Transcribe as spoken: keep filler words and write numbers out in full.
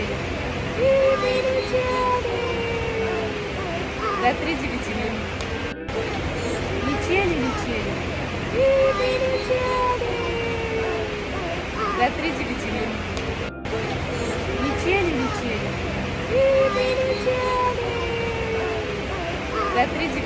летели, и мы летели до тридевяти минут. Летели, летели, и мы летели до тридевяти минут. Летели, летели, и мы летели до тридевяти минут.